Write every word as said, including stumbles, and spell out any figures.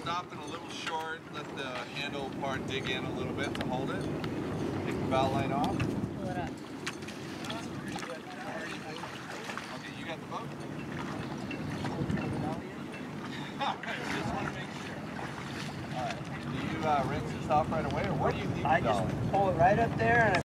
stopping a little short. Let the handle part dig in a little bit to hold it. Take the valve line off. Pull it up. Okay, you got the boat? Just want to make sure. All right. Do you uh, rinse this off right away, or what do you leave the I dolly? just pull it right up there and